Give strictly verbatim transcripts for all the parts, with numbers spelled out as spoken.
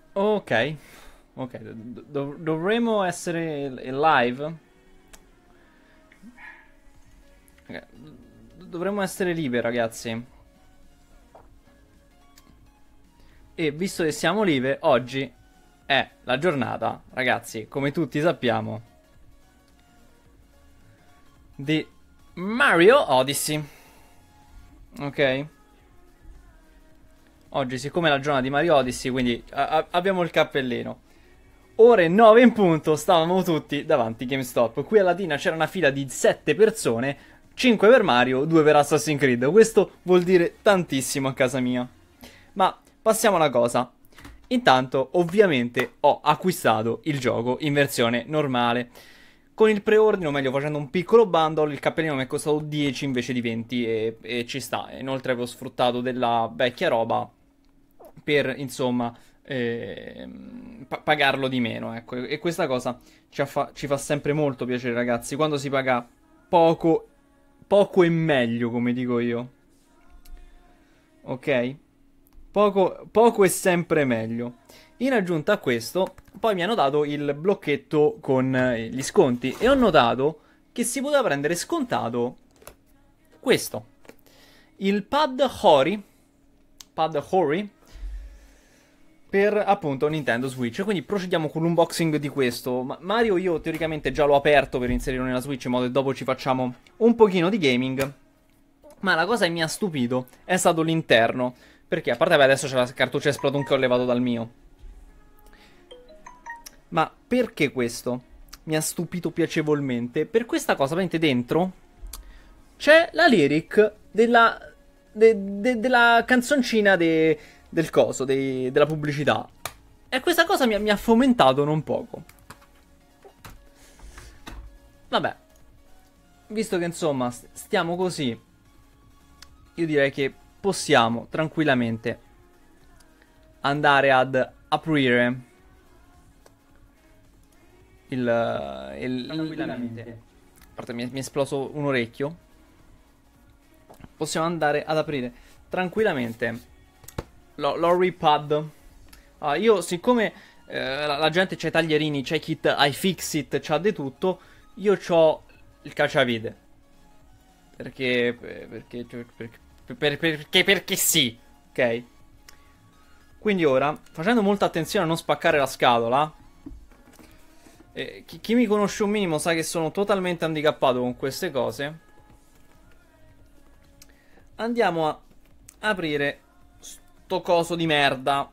Ok, ok, dov- dovremmo essere in live. Ok, dovremmo essere liberi, ragazzi. E visto che siamo live, oggi è la giornata, ragazzi, come tutti sappiamo, di Mario Odyssey. Ok? Oggi, siccome è la giornata di Mario Odyssey, quindi a- a- abbiamo il cappellino. Ore nove in punto, stavamo tutti davanti a GameStop. Qui a Latina c'era una fila di sette persone, cinque per Mario, due per Assassin's Creed. Questo vuol dire tantissimo a casa mia. Ma passiamo alla cosa. Intanto, ovviamente, ho acquistato il gioco in versione normale. Con il preordine, o meglio, facendo un piccolo bundle, il cappellino mi è costato dieci invece di venti e, e ci sta. Inoltre avevo sfruttato della vecchia roba per, insomma, ehm, pa- pagarlo di meno, ecco. E, e questa cosa ci, affa- ci fa sempre molto piacere, ragazzi, quando si paga poco, poco e meglio, come dico io. Ok? Poco, poco è sempre meglio. In aggiunta a questo, poi mi hanno dato il blocchetto con eh, gli sconti e ho notato che si poteva prendere scontato questo. Il pad Hori, pad Hori, per appunto Nintendo Switch. Quindi procediamo con l'unboxing di questo. Ma- Mario io teoricamente già l'ho aperto per inserirlo nella Switch in modo che dopo ci facciamo un pochino di gaming. Ma la cosa che mi ha stupito è stato l'interno. Perché a parte beh, adesso c'è la cartuccia Splatoon che ho levato dal mio. Ma perché questo? Mi ha stupito piacevolmente. Per questa cosa, vedete dentro c'è la lyric della, de- de- della canzoncina de- del coso, de- della pubblicità. E questa cosa mi ha, mi ha fomentato non poco. Vabbè, visto che insomma stiamo così, io direi che possiamo tranquillamente andare ad aprire il... il tranquillamente. A parte mi è, mi è esploso un orecchio. Possiamo andare ad aprire tranquillamente l'Oripad. Ah, io siccome eh, la, la gente c'ha i taglierini, c'ha i kit iFixit, c'ha di tutto, io c'ho il cacciavite. Perché, perché, perché, per- perché, perché sì, ok? Quindi ora, facendo molta attenzione a non spaccare la scatola, eh, chi, chi mi conosce un minimo sa che sono totalmente handicappato con queste cose. Andiamo a aprire sto coso di merda.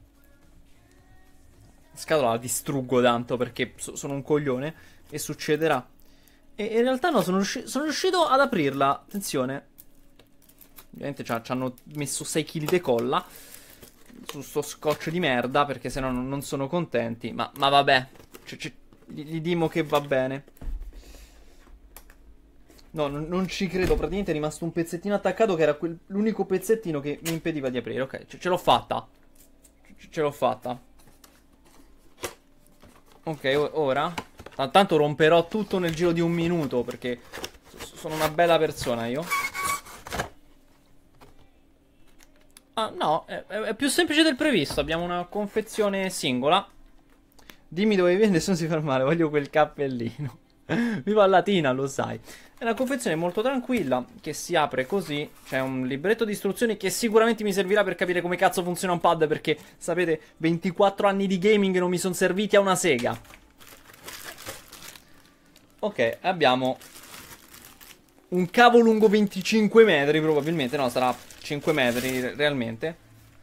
Scatola la distruggo tanto perché so- sono un coglione e succederà. E in realtà no, sono, riusci- sono riuscito ad aprirla. Attenzione. Ovviamente ci hanno messo sei chili di colla su sto scotch di merda perché sennò non, non sono contenti. Ma, ma vabbè, C- c- gli, gli dimo che va bene. No, non, non ci credo. Praticamente è rimasto un pezzettino attaccato che era quel- l'unico pezzettino che mi impediva di aprire. Ok, ce, ce l'ho fatta. Ce, ce l'ho fatta. Ok, o- ora. T- Tanto romperò tutto nel giro di un minuto perché s- sono una bella persona io. Ah, no, è, è- è più semplice del previsto. Abbiamo una confezione singola. Dimmi dove viene, nessuno si fa male. Voglio quel cappellino. Viva Latina, lo sai. È una confezione molto tranquilla che si apre così. C'è un libretto di istruzioni che sicuramente mi servirà per capire come cazzo funziona un pad. Perché sapete, ventiquattro anni di gaming non mi sono serviti a una sega. Ok, abbiamo un cavo lungo venticinque metri, probabilmente. No, sarà cinque metri realmente.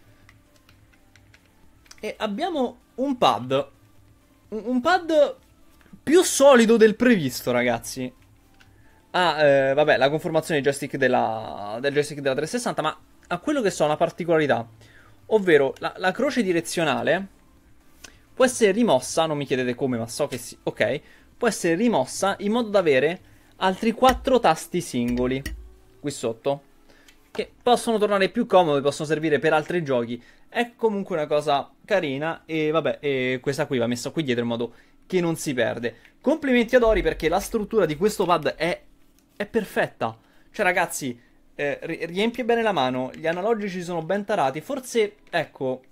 E abbiamo un pad. Un, un pad più solido del previsto, ragazzi. Ah, eh, vabbè, la conformazione joystick della, del joystick della trecentosessanta, ma ha quello che so una particolarità. Ovvero, la, la croce direzionale può essere rimossa, non mi chiedete come, ma so che sì, ok. Può essere rimossa in modo da avere altri quattro tasti singoli qui sotto, che possono tornare più comodi, possono servire per altri giochi. È comunque una cosa carina e vabbè, e questa qui va messa qui dietro in modo che non si perde. Complimenti ad Ori perché la struttura di questo pad è, è perfetta. Cioè ragazzi, eh, ri- riempie bene la mano, gli analogici sono ben tarati. Forse, ecco,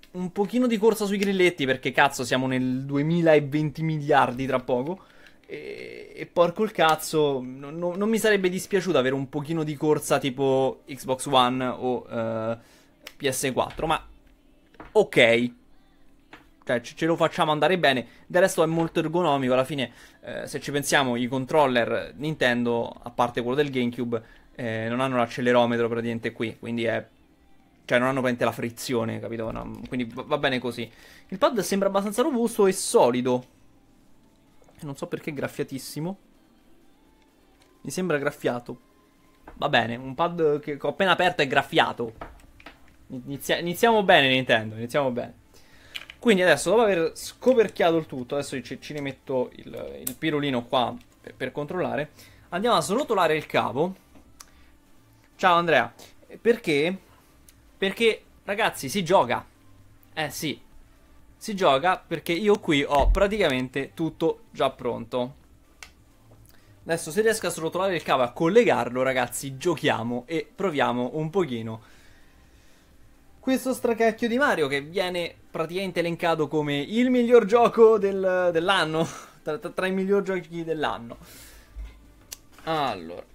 un pochino di corsa sui grilletti, perché cazzo siamo nel duemilaventi miliardi tra poco. E, e porco il cazzo, non, non- non mi sarebbe dispiaciuto avere un pochino di corsa tipo Xbox One o eh, P S quattro, ma ok. Cioè, ce ce lo facciamo andare bene. Del resto è molto ergonomico. Alla fine, eh, se ci pensiamo, i controller Nintendo, a parte quello del GameCube, eh, non hanno l'accelerometro praticamente qui. Quindi è. Cioè, non hanno praticamente la frizione, capito? No, quindi va va bene così. Il pad sembra abbastanza robusto e solido. Non so perché è graffiatissimo. Mi sembra graffiato. Va bene, un pad che ho appena aperto è graffiato. Inizia- iniziamo bene, Nintendo. Iniziamo bene. Quindi adesso, dopo aver scoperchiato il tutto, adesso ci, ci rimetto il, il pirulino qua per, per controllare. Andiamo a srotolare il cavo. Ciao Andrea. Perché? Perché, ragazzi, si gioca. Eh sì, si gioca perché io qui ho praticamente tutto già pronto. Adesso se riesco a srotolare il cavo e a collegarlo, ragazzi, giochiamo e proviamo un pochino questo stracacchio di Mario che viene praticamente elencato come il miglior gioco del- dell'anno. Tra, tra- tra i migliori giochi dell'anno. Allora,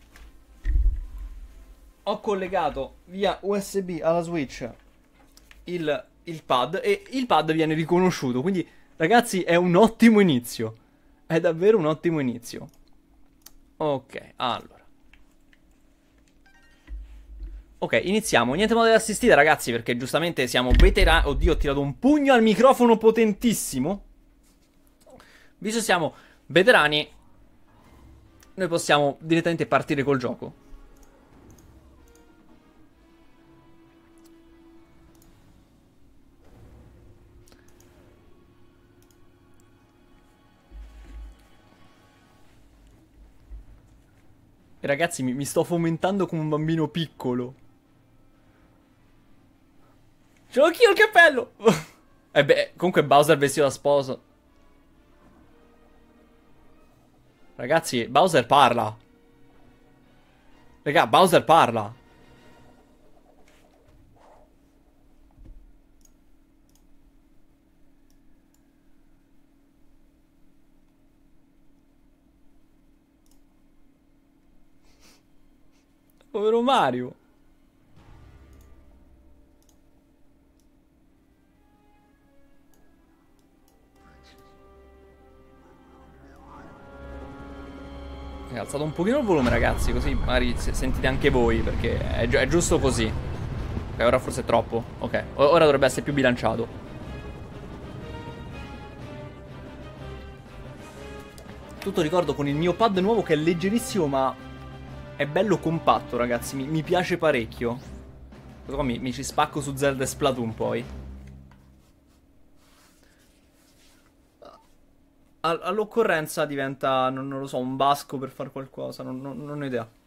ho collegato via U S B alla Switch il, il pad e il pad viene riconosciuto. Quindi, ragazzi, è un ottimo inizio. È davvero un ottimo inizio. Ok, allora. Ok, iniziamo. Niente modo di assistire, ragazzi, perché giustamente siamo veterani. Oddio, ho tirato un pugno al microfono potentissimo. Visto che siamo veterani, noi possiamo direttamente partire col gioco. E ragazzi, mi, mi sto fomentando come un bambino piccolo. Ce l'ho anch'io il cappello! E beh, comunque Bowser vestito da sposo. Ragazzi, Bowser parla. Raga, Bowser parla. Povero Mario. Ho alzato un pochino il volume, ragazzi, così magari se- sentite anche voi, perché è, gi- è giusto così. Ok, ora forse è troppo. Ok, o- ora dovrebbe essere più bilanciato. Tutto ricordo con il mio pad nuovo che è leggerissimo, ma è bello compatto, ragazzi. Mi, mi piace parecchio. Questo qua mi, mi ci spacco su Zelda e Splatoon poi. All- all'occorrenza diventa, non, non lo so, un basco per fare qualcosa. Non, non- non ho idea.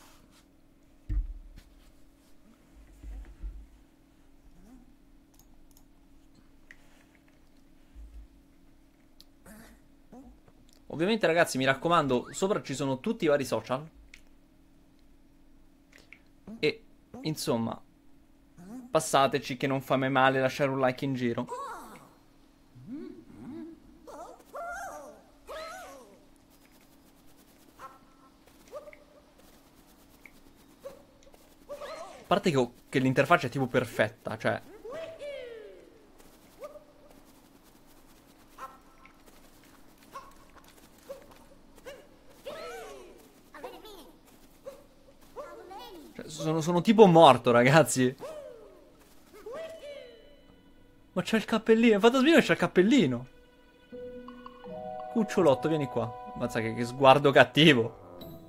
Ovviamente, ragazzi, mi raccomando, sopra ci sono tutti i vari social. E, insomma, passateci che non fa mai male lasciare un like in giro. A parte che, che l'interfaccia è tipo perfetta, cioè. Cioè, sono, sono tipo morto, ragazzi. Ma c'è il cappellino. Il fantasmino c'è il cappellino. Cucciolotto, vieni qua. Mazza che, che sguardo cattivo.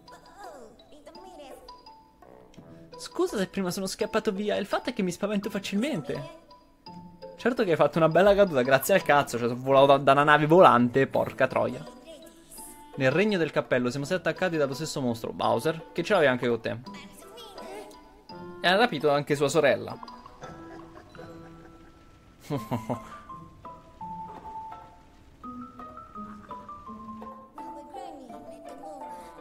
Scusa se prima sono scappato via. Il fatto è che mi spavento facilmente. Certo che hai fatto una bella caduta, grazie al cazzo. Cioè, sono volato da, da una nave volante. Porca troia. Nel regno del cappello siamo stati attaccati dallo stesso mostro, Bowser, che ce l'aveva anche con te. E ha rapito anche sua sorella.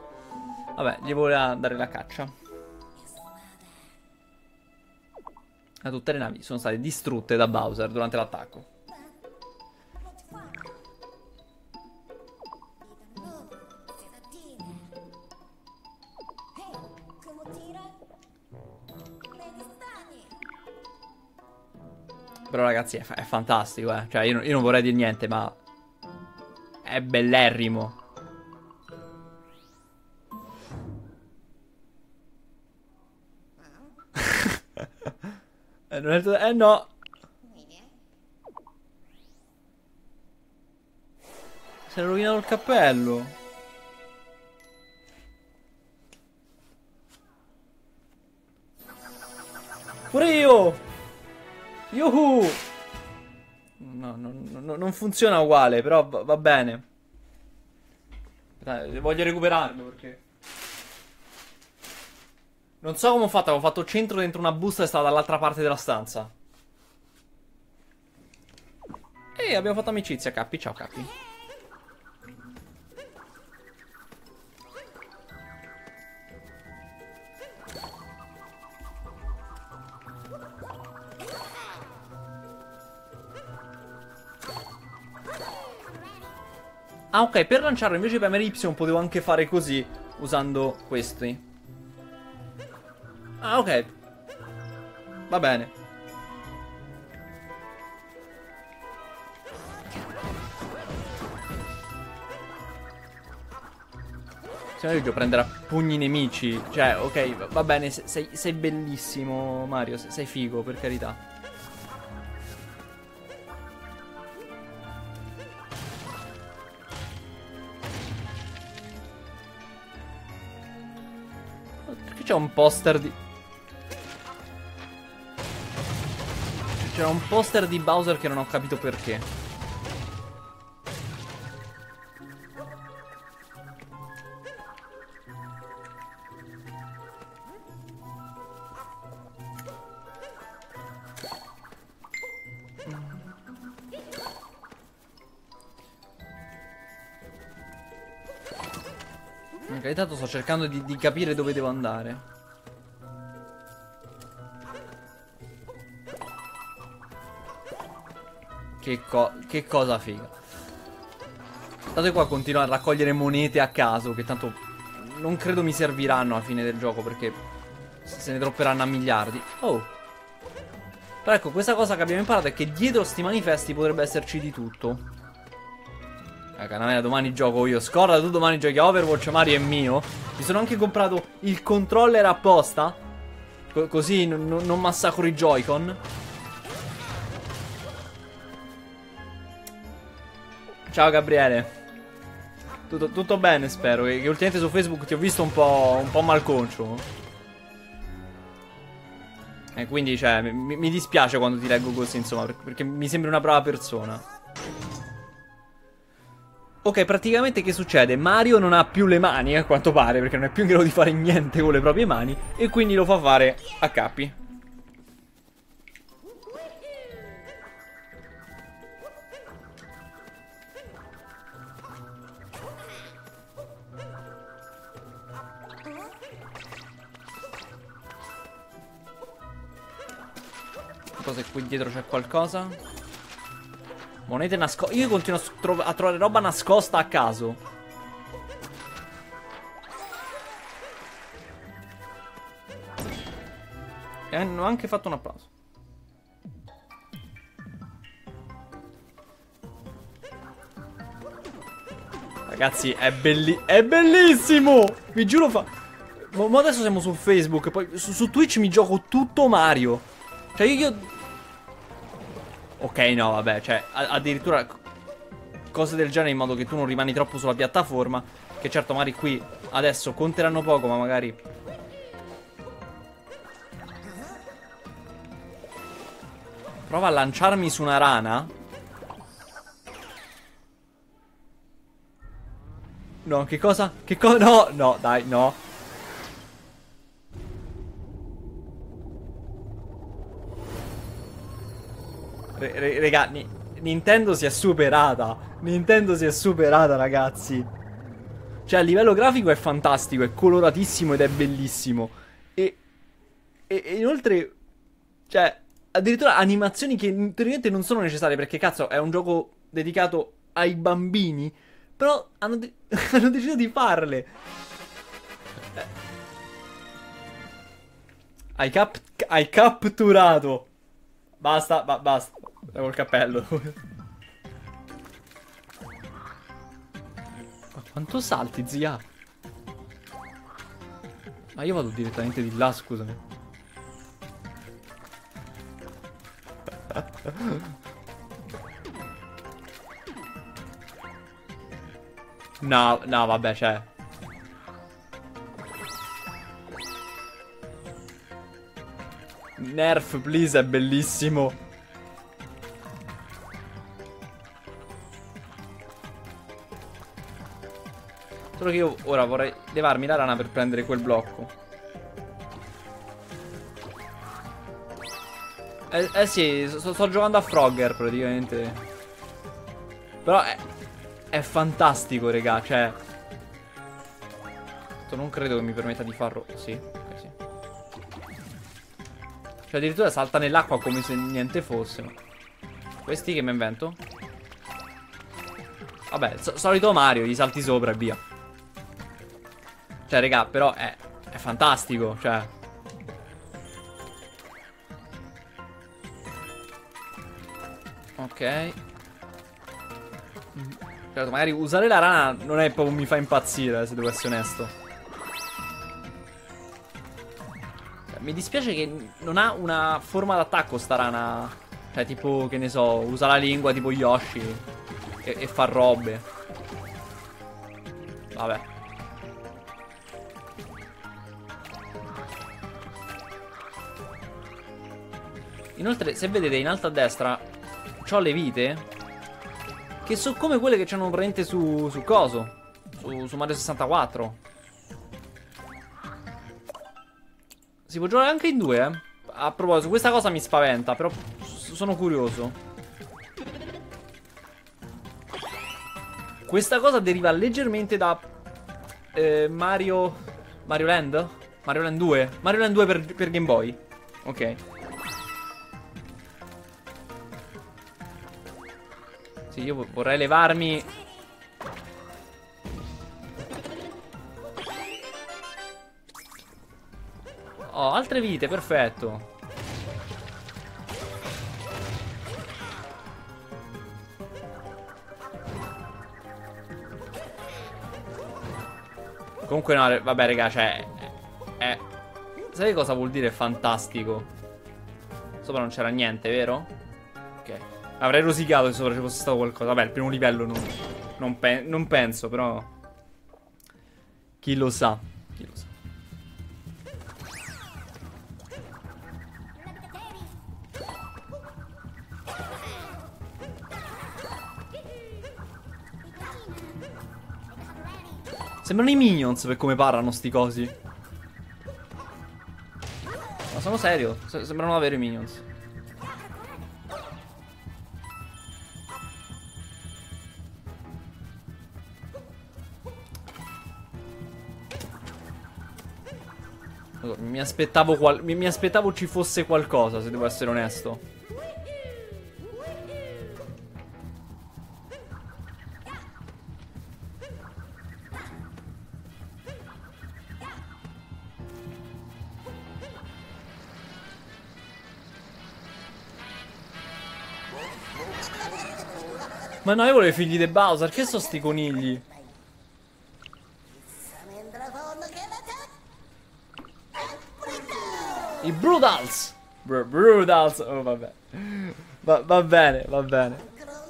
Vabbè, gli voleva dare la caccia. Eh, tutte le navi sono state distrutte da Bowser durante l'attacco. Però ragazzi è, fa è fantastico, eh. Cioè io, io non vorrei dire niente, ma è bellerrimo. eh, non è eh no. Si è rovinato il cappello. Pure io. Yuhu! No, no, no, non funziona uguale, però va, va bene. Dai, voglio recuperarlo perché... Non so come ho fatto, avevo fatto centro dentro una busta e stava dall'altra parte della stanza. E abbiamo fatto amicizia, Cappy. Ciao, Cappy. Ah, ok, per lanciarlo invece di premere Y potevo anche fare così, usando questi. Ah, ok. Va bene. Se no io devo prendere a pugni i nemici. Cioè, ok, va bene, sei, sei bellissimo, Mario, sei figo, per carità. Perché c'è un poster di... C'era un poster di Bowser che non ho capito perché. Ok, intanto sto cercando di, di capire dove devo andare. Che, co che cosa figa. Tanto qua continuo a raccogliere monete a caso, che tanto non credo mi serviranno alla fine del gioco, perché se ne dropperanno a miliardi. Oh. Però ecco, questa cosa che abbiamo imparato è che dietro sti manifesti potrebbe esserci di tutto. Raga, domani gioco io. Scorda, tu domani giochi a Overwatch, Mario è mio. Mi sono anche comprato il controller apposta, co così non massacro i Joy-Con. Ciao Gabriele. Tutto, tutto bene, spero. Che, che ultimamente su Facebook ti ho visto un po', un po' malconcio. E quindi, cioè, mi, mi dispiace quando ti leggo così, insomma, perché, perché mi sembri una brava persona. Ok, praticamente che succede? Mario non ha più le mani, a quanto pare, perché non è più in grado di fare niente con le proprie mani, e quindi lo fa fare a Cappy. Cosa qui dietro c'è qualcosa? Monete nascoste. Io continuo a, tro a trovare roba nascosta a caso. E hanno anche fatto un applauso. Ragazzi, è, belli è bellissimo! Vi giuro fa... Ma adesso siamo su Facebook. Poi su, su Twitch mi gioco tutto Mario. Cioè io... io... Ok, no, vabbè, cioè, addirittura cose del genere in modo che tu non rimani troppo sulla piattaforma. Che certo, magari qui adesso conteranno poco, ma magari... Prova a lanciarmi su una rana. No, che cosa? Che cosa? No, no, dai, no. Raga, ni Nintendo si è superata. Nintendo si è superata, ragazzi. Cioè, a livello grafico è fantastico, è coloratissimo ed è bellissimo. E, e, e inoltre, cioè, addirittura animazioni che teoricamente non sono necessarie perché cazzo è un gioco dedicato ai bambini, però hanno, de- hanno deciso di farle. Hai, cap- hai catturato. Basta, ba- basta. Levo il cappello. Ma quanto salti, zia? Ma io vado direttamente di là, scusami. No, no, vabbè, cioè. Nerf, please, è bellissimo. Solo che io ora vorrei levarmi la rana per prendere quel blocco. Eh, eh sì, sto, sto giocando a Frogger praticamente. Però è, è fantastico, regà, cioè. Non credo che mi permetta di farlo. Sì, ok, sì. Cioè addirittura salta nell'acqua come se niente fosse. Ma... questi che mi invento? Vabbè, so solito Mario, gli salti sopra e via. Cioè, regà, però è, è fantastico, cioè. Ok. Certo, magari usare la rana non è proprio mi fa impazzire, se devo essere onesto. Mi dispiace che non ha una forma d'attacco sta rana. Cioè tipo, che ne so, usa la lingua tipo Yoshi E, e fa robe. Vabbè. Inoltre, se vedete in alto a destra c'ho le vite che sono come quelle che c'hanno praticamente su, su coso su, su Mario sessantaquattro. Si può giocare anche in due, eh. A proposito, questa cosa mi spaventa, però sono curioso. Questa cosa deriva leggermente da eh, Mario... Mario Land? Mario Land due? Mario Land due per, per Game Boy. Ok. Sì, io vorrei levarmi... Oh, altre vite, perfetto. Comunque no, vabbè raga, cioè è... Sai cosa vuol dire fantastico? Sopra non c'era niente, vero? Ok. Avrei rosicato se sopra ci fosse stato qualcosa. Vabbè, il primo livello non, non, pe non penso, però chi lo sa. Chi lo sa. Sembrano i Minions per come parlano sti cosi. Ma sono serio, Se sembrano davvero i Minions. Mi aspettavo qual mi, mi aspettavo ci fosse qualcosa, se devo essere onesto. Ma no, io volevo i figli di Bowser. Che sono sti conigli? I Brutals. Br Brutals. Oh, vabbè. Va, va bene, va bene.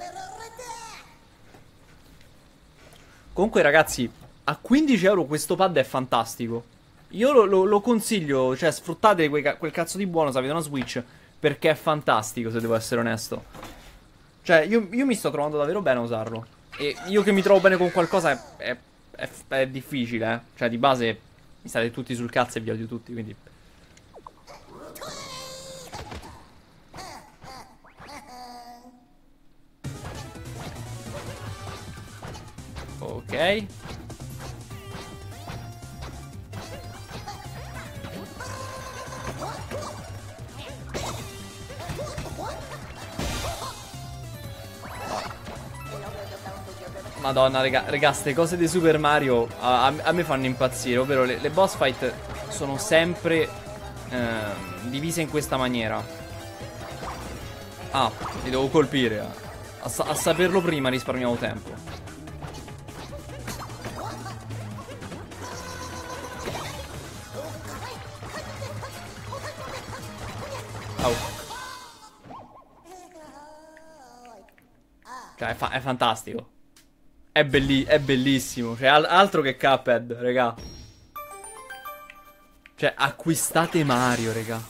Comunque, ragazzi, a quindici euro questo pad è fantastico. Io lo, lo, lo consiglio. Cioè, sfruttate quei, quel cazzo di buono se avete una Switch. Perché è fantastico, se devo essere onesto. Cioè, io, io mi sto trovando davvero bene a usarlo. E io che mi trovo bene con qualcosa è, è, è, è difficile, eh. Cioè, di base mi state tutti sul cazzo e vi odio tutti, quindi... Ok. Madonna, raga, raga, ste cose di Super Mario a, a, a me fanno impazzire. Ovvero le, le boss fight sono sempre eh, divise in questa maniera. Ah, li devo colpire. A, a saperlo prima risparmiamo tempo. Oh. Cioè, è, fa è fantastico. È, belli è bellissimo. Cioè, al altro che Cuphead, raga. Cioè, acquistate Mario, raga.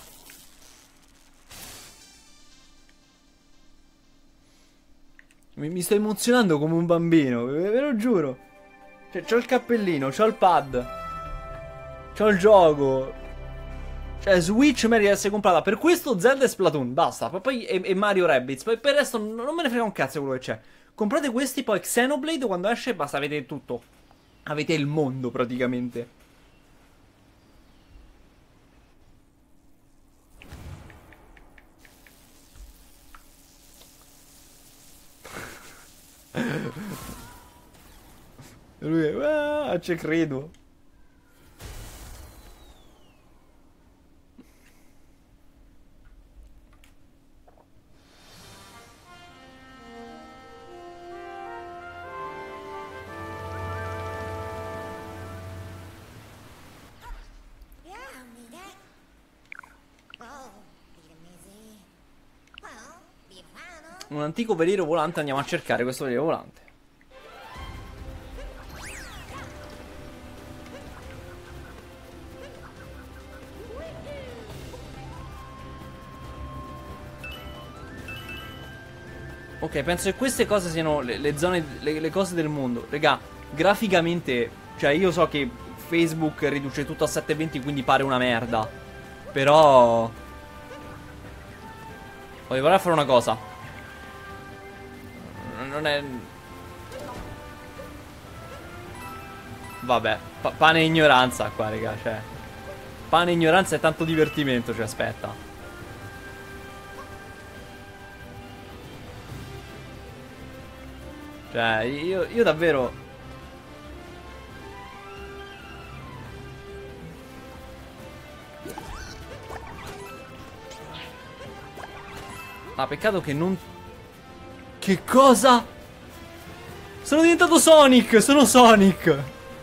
Mi, mi sto emozionando come un bambino, ve, ve lo giuro. Cioè, c'ho il cappellino, c'ho il pad, c'ho il gioco. Cioè, Switch merita di essere comprata per questo, Zelda e Splatoon, basta. Poi e, e Mario Rabbids. Poi per il resto non, non me ne frega un cazzo quello che c'è. Comprate questi, poi Xenoblade quando esce basta, avete tutto. Avete il mondo praticamente. Lui è, ah, ci credo. Un antico veliero volante, andiamo a cercare questo veliero volante. Ok, penso che queste cose siano le, le zone, le, le cose del mondo. Raga, graficamente, cioè io so che Facebook riduce tutto a settecentoventi, quindi pare una merda. Però voglio provare a fare una cosa. Non è... Vabbè, pa pane e ignoranza qua, raga, cioè. Pane e ignoranza e tanto divertimento, cioè, aspetta. Cioè, io, io davvero... Ah, peccato che non... Che cosa? Sono diventato Sonic, sono Sonic.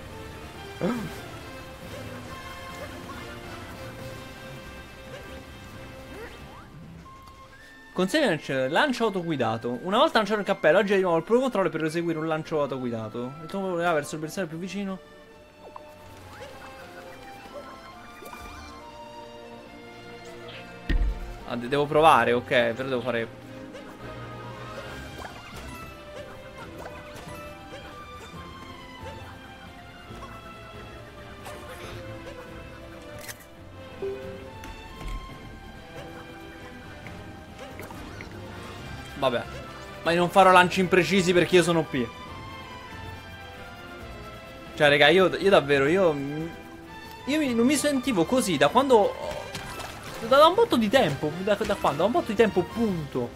Consegna lancio autoguidato. Una volta lanciato il cappello, oggi arriviamo al Pro Controller per eseguire un lancio autoguidato. Il tuo voleva verso il bersaglio più vicino. Ah, devo provare, ok, però devo fare... Vabbè. Ma io non farò lanci imprecisi perché io sono O P. Cioè, raga, io, io davvero, io... Io mi, non mi sentivo così da quando... Da, da un botto di tempo. Da, da quando? Da un botto di tempo, punto.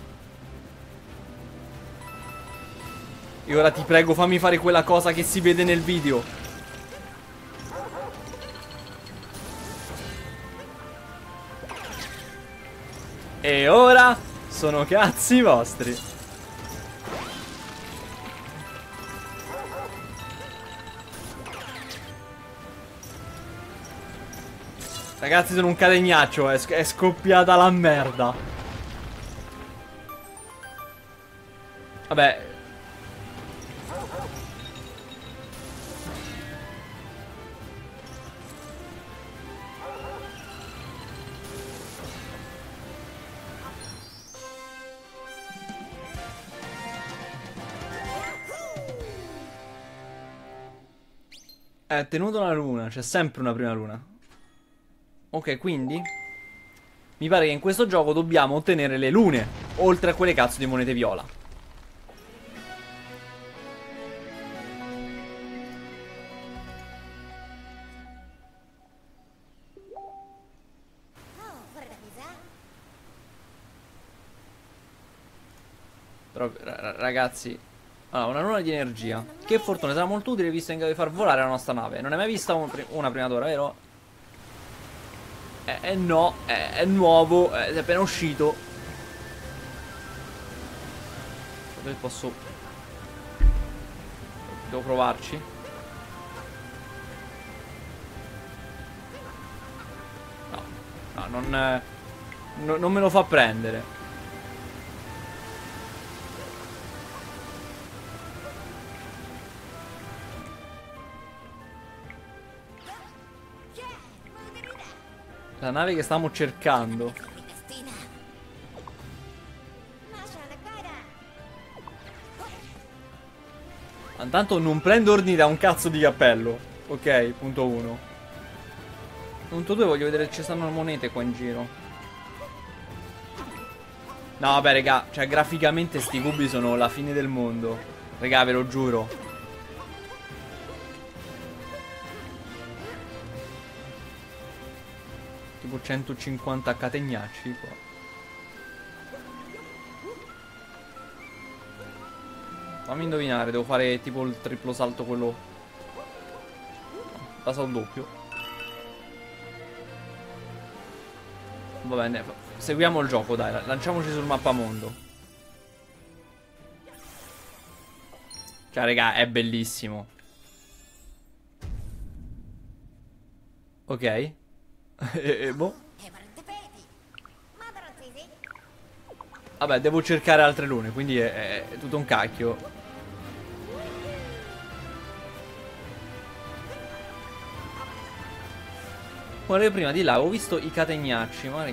E ora ti prego, fammi fare quella cosa che si vede nel video. E ora... Sono cazzi vostri. Ragazzi, sono un cadegnaccio. È, sc è scoppiata la merda. Vabbè. È tenuto una luna, c'è sempre una prima luna. Ok, quindi mi pare che in questo gioco dobbiamo ottenere le lune, oltre a quelle cazzo di monete viola. Però, ragazzi, Allora, una luna di energia. Che fortuna, sarà molto utile visto in grado di far volare la nostra nave. Non hai mai vista un pri una prima d'ora, vero? Eh, eh no, è, è nuovo, è appena uscito. Dove posso... Devo provarci. No, no, non... Eh, no, non me lo fa prendere. La nave che stavamo cercando. Intanto non prendo ordini da un cazzo di cappello. Ok, punto uno. Punto due, voglio vedere se ci stanno monete qua in giro. No, vabbè, raga, cioè graficamente sti cubi sono la fine del mondo. Raga, ve lo giuro. Tipo centocinquanta catenacci qua. Fammi indovinare, devo fare tipo il triplo salto quello. No, passa un doppio. Va bene, seguiamo il gioco, dai, lanciamoci sul mappamondo. Cioè, raga, è bellissimo. Ok. E, e boh. Vabbè, devo cercare altre lune, quindi è, è, è tutto un cacchio. Guarda, prima di là avevo visto i catenacci, magari.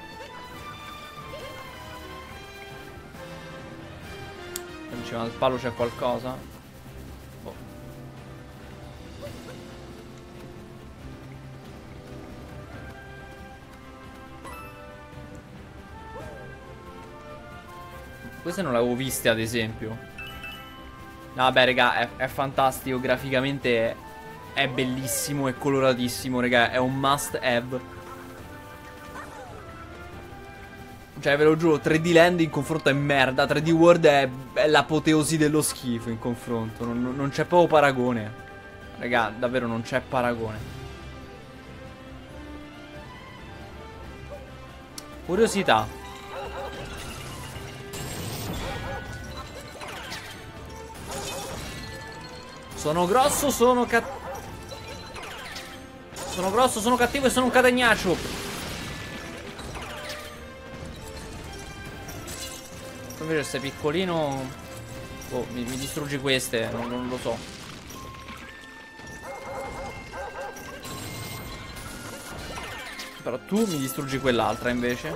In cima al palo c'è qualcosa. Oh. Queste non le avevo viste, ad esempio. No, vabbè, raga, è, è fantastico. Graficamente è, è bellissimo, è coloratissimo, raga. È un must have. Cioè, ve lo giuro, tre D Land in confronto è merda. tre D World è, è l'apoteosi dello schifo in confronto. Non, non c'è proprio paragone. Raga, davvero non c'è paragone. Curiosità. Sono grosso, sono cattivo. Sono grosso, sono cattivo e sono un catenaccio. Invece sei piccolino. Oh, mi, mi distruggi queste, non, non lo so. Però tu mi distruggi quell'altra invece.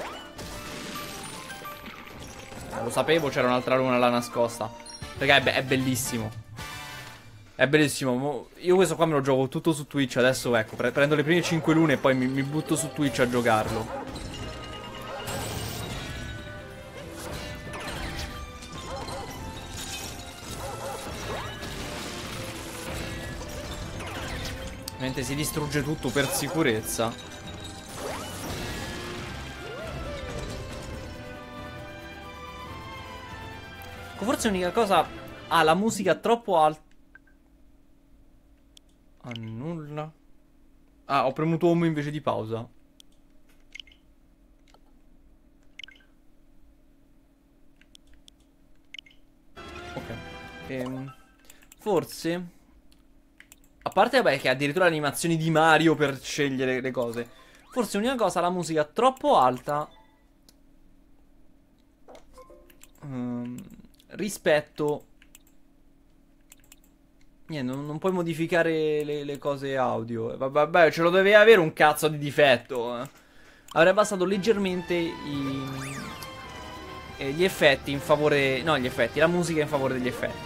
Eh, lo sapevo, c'era un'altra luna là nascosta. Raga, è, be è bellissimo. È bellissimo. Io questo qua me lo gioco tutto su Twitch. Adesso ecco, pre prendo le prime cinque lune e poi mi, mi butto su Twitch a giocarlo. Mentre si distrugge tutto per sicurezza. Forse l'unica cosa. Ah, la musica troppo alta. Annulla. Ah, ho premuto home invece di pausa. Ok. Ehm, forse. A parte, vabbè, che ha addirittura animazioni di Mario per scegliere le cose. Forse l'unica cosa, la musica troppo alta. Um, rispetto. Niente, non, non puoi modificare le, le cose audio. Vabbè, ce lo deve avere un cazzo di difetto. Eh. Avrei abbassato leggermente i, eh, gli effetti in favore. No, gli effetti, la musica in favore degli effetti.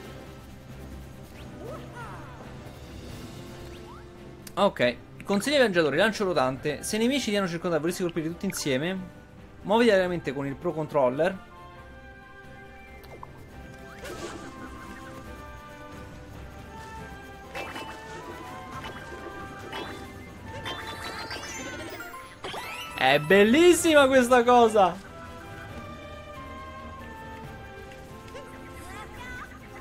Ok. Consigli ai viaggiatori, lancio rotante. Se i nemici ti hanno circondato e vorresti colpirli tutti insieme, muoviti aeriamente con il Pro Controller. È bellissima questa cosa.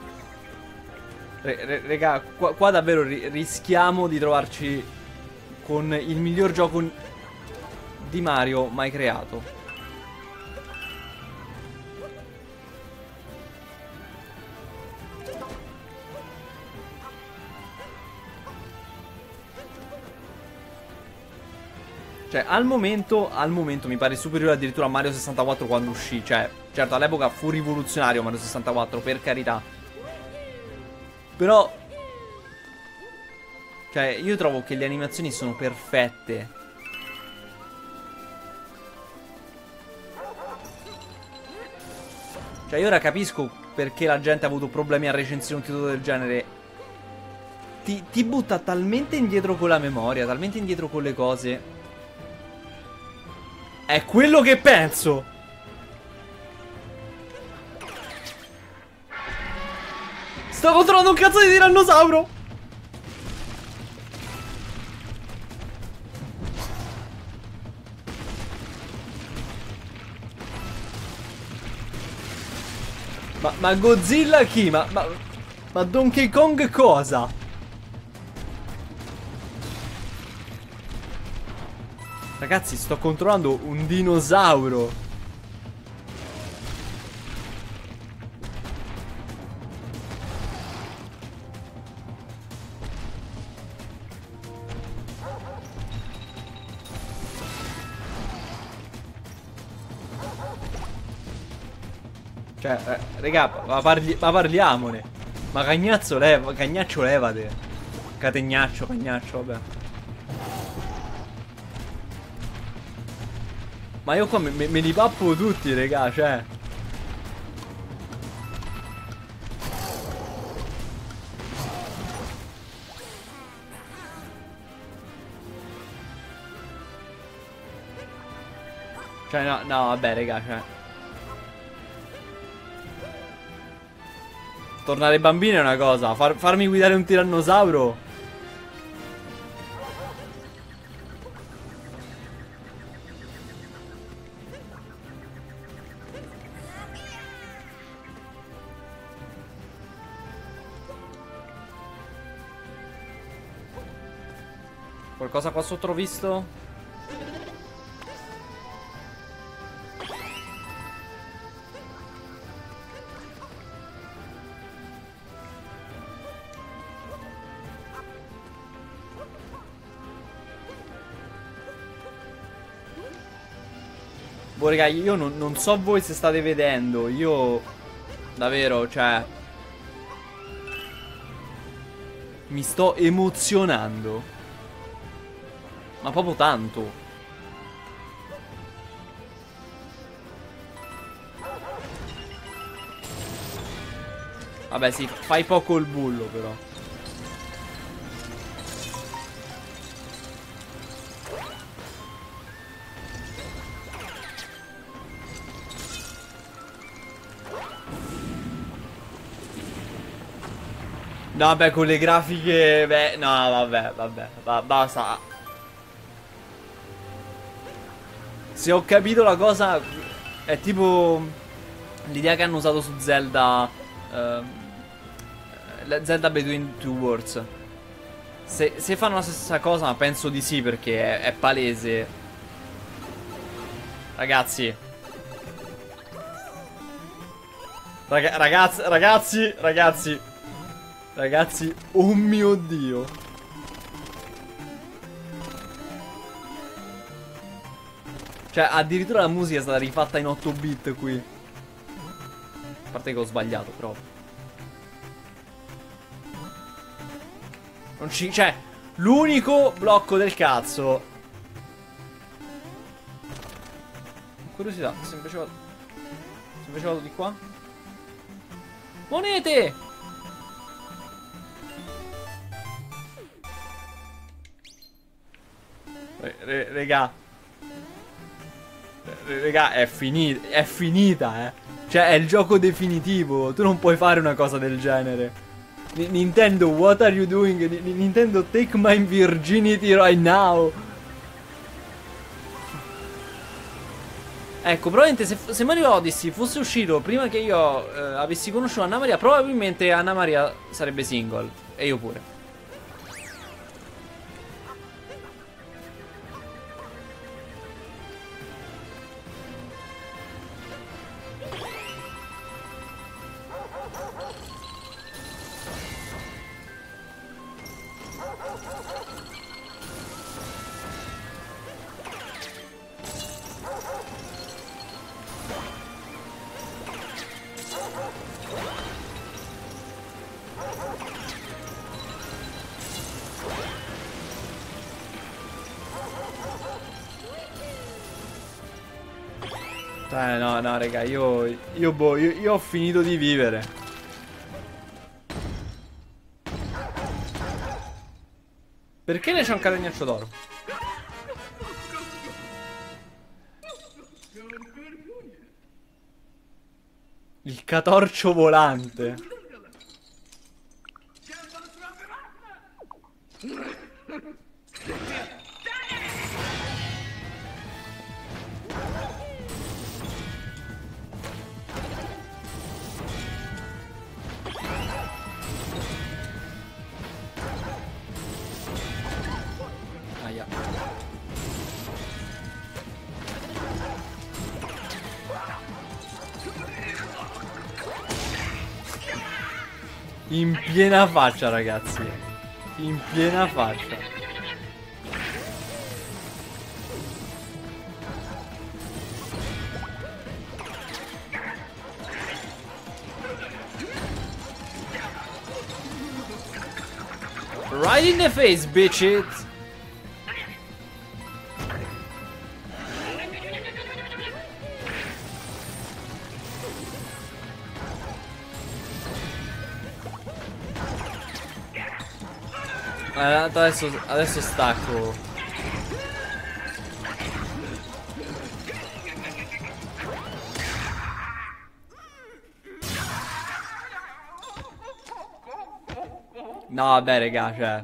Re, re, Regà, qua, qua davvero ri rischiamo di trovarci con il miglior gioco di Mario mai creato. Cioè, al momento, al momento mi pare superiore addirittura a Mario sessantaquattro quando uscì. Cioè, certo, all'epoca fu rivoluzionario Mario sessantaquattro, per carità. Però, cioè, io trovo che le animazioni sono perfette. Cioè, io ora capisco perché la gente ha avuto problemi a recensire un titolo del genere. Ti, ti butta talmente indietro con la memoria, talmente indietro con le cose. È quello che penso. Sto controllando un cazzo di tirannosauro. Ma, ma Godzilla chi? Ma, ma, ma Donkey Kong cosa? Ragazzi, sto controllando un dinosauro. Cioè, eh, raga, ma, parli ma parliamone. Ma cagnazzo leva, cagnaccio levate. Categnaccio, cagnaccio, vabbè. Ma io qua me, me, me li pappo tutti, raga, cioè. Cioè, no, no, vabbè, raga, cioè. Tornare bambino è una cosa, far, farmi guidare un tirannosauro. Qualcosa qua sotto ho visto? Boh, raga, io non, non so voi se state vedendo. Io davvero, cioè, mi sto emozionando. Ma proprio tanto. Vabbè, sì, fai poco il bullo però. No, vabbè, con le grafiche. Beh, no, vabbè, vabbè, va, basta. Se ho capito la cosa, è tipo l'idea che hanno usato su Zelda, uh, Zelda Between Two Worlds. Se, se fanno la stessa cosa, ma penso di sì, perché è, è palese. Ragazzi. Raga, ragazzi, ragazzi, ragazzi. Ragazzi, oh mio Dio. Cioè, addirittura la musica è stata rifatta in otto bit qui. A parte che ho sbagliato, però. Non ci... Cioè, l'unico blocco del cazzo. Curiosità, se invece vado... Se invece vado di qua. Monete! Re, regà. Regà, è finita. È finita, eh. Cioè, è il gioco definitivo. Tu non puoi fare una cosa del genere. N Nintendo, what are you doing? N Nintendo, take my virginity right now. Ecco, probabilmente se, se Mario Odyssey fosse uscito prima che io eh, avessi conosciuto Anna Maria, probabilmente Anna Maria sarebbe single. E io pure. Eh no, no, raga, io, io, boh, io, io ho finito di vivere. Perché ne c'è un catagnaccio d'oro? Il catorcio volante. Aia. In piena faccia, ragazzi. In piena faccia. Right in the face, bitches. Adesso, adesso stacco. No, vabbè, raga, cioè.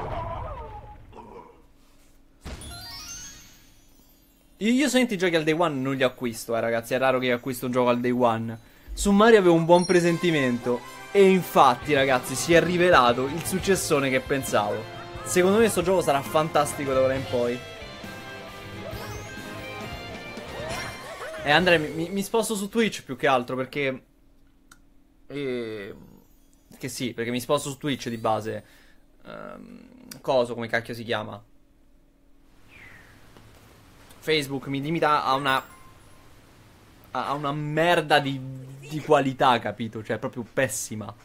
Io, io solamente i giochi al day one non li acquisto, eh, ragazzi. È raro che io acquisto un gioco al day one. Su Mario avevo un buon presentimento. E infatti, ragazzi, si è rivelato il successone che pensavo. Secondo me questo gioco sarà fantastico da ora in poi. E Andrea, mi, mi sposto su Twitch più che altro perché... Eh, che sì, perché mi sposto su Twitch di base. Um, coso, come cacchio si chiama? Facebook mi limita a una... A una merda di, di qualità, capito? Cioè, proprio pessima.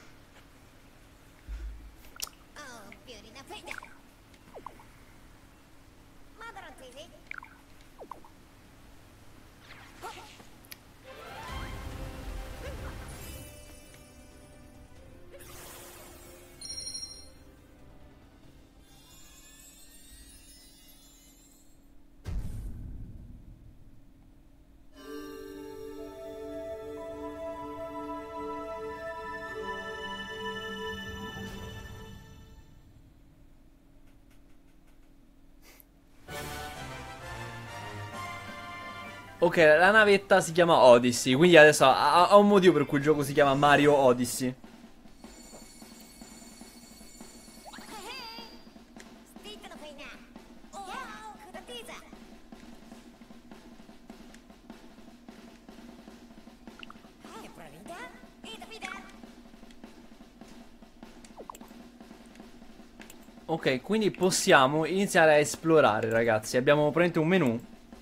Ok, la navetta si chiama Odyssey, quindi adesso ha, ha un motivo per cui il gioco si chiama Mario Odyssey. Ok, quindi possiamo iniziare a esplorare, ragazzi. Abbiamo praticamente un menu.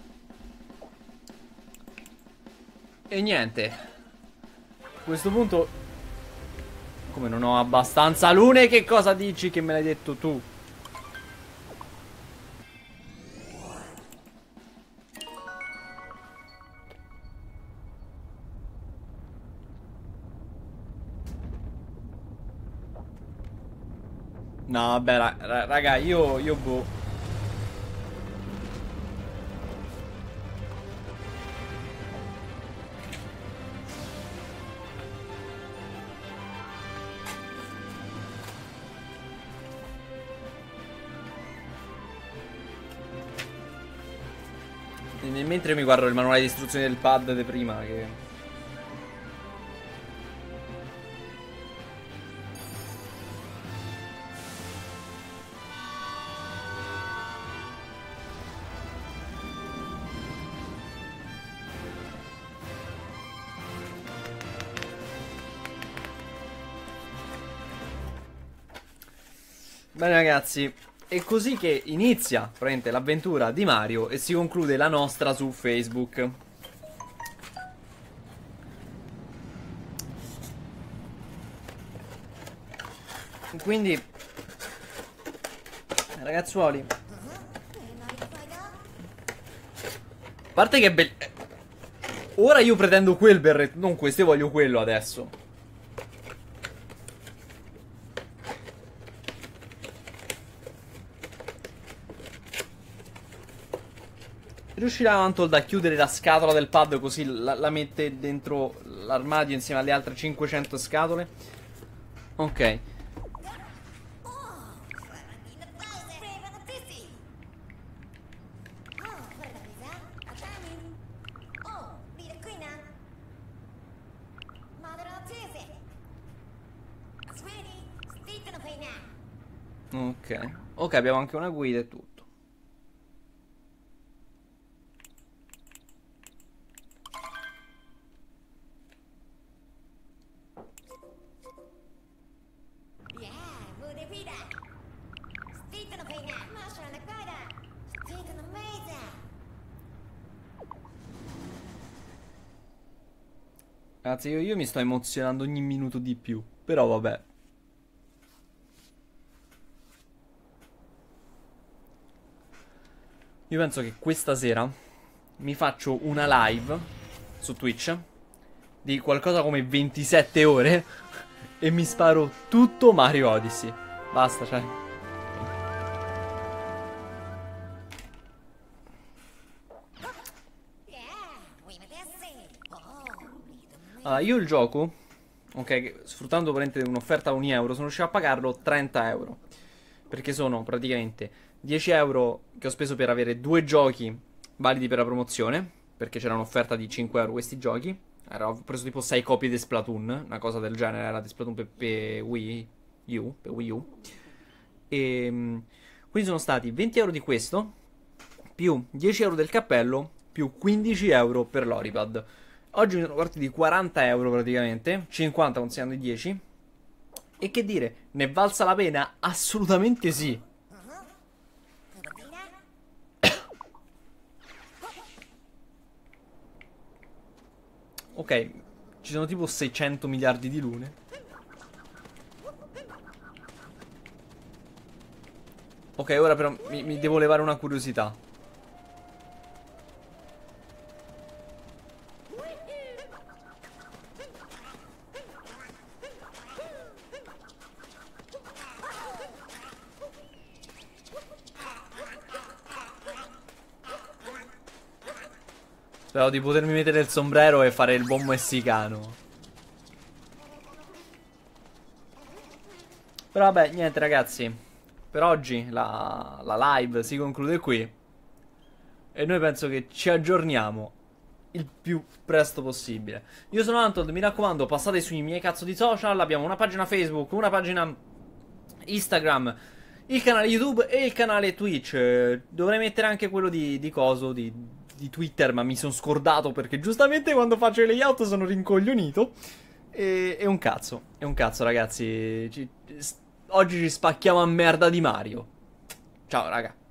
E niente. A questo punto... Come non ho abbastanza lune, che cosa dici che me l'hai detto tu? No, vabbè, ra ra raga, io, io boh. nel mentre mi guardo il manuale di istruzioni del pad di prima che... Bene ragazzi, è così che inizia praticamente l'avventura di Mario e si conclude la nostra su Facebook. Quindi, ragazzuoli, a parte che è bello. Ora io pretendo quel berretto, non questo, io voglio quello adesso. Riuscirà Antold a chiudere la scatola del pad così la, la mette dentro l'armadio insieme alle altre cinquecento scatole? Ok. Ok. Ok, abbiamo anche una guida e tutto. Ragazzi, io, io mi sto emozionando ogni minuto di più. Però vabbè. Io penso che questa sera mi faccio una live su Twitch di qualcosa come ventisette ore e mi sparo tutto Mario Odyssey. Basta, cioè. Allora, io il gioco, ok, sfruttando praticamente un'offerta a un euro, sono riuscito a pagarlo trenta euro. Perché sono praticamente dieci euro che ho speso per avere due giochi validi per la promozione, perché c'era un'offerta di cinque euro questi giochi. Era, ho preso tipo sei copie di Splatoon, una cosa del genere, era di Splatoon per, per Wii U, per Wii U. E quindi sono stati venti euro di questo, più dieci euro del cappello, più quindici euro per l'Oripad. Oggi mi sono partiti di quaranta euro praticamente, cinquanta considerando i dieci. E che dire, ne è valsa la pena? Assolutamente sì. Ok, ci sono tipo seicento miliardi di lune. Ok, ora però mi, mi devo levare una curiosità. Spero di potermi mettere il sombrero e fare il buon messicano. Però vabbè, niente ragazzi. Per oggi la, la live si conclude qui. E noi penso che ci aggiorniamo il più presto possibile. Io sono Antold, mi raccomando, passate sui miei cazzo di social. Abbiamo una pagina Facebook, una pagina Instagram, il canale YouTube e il canale Twitch. Dovrei mettere anche quello di, di coso, di, di Twitter, ma mi sono scordato perché giustamente quando faccio i layout sono rincoglionito. E, è un cazzo, è un cazzo ragazzi. Ci, oggi ci spacchiamo a merda di Mario. Ciao raga.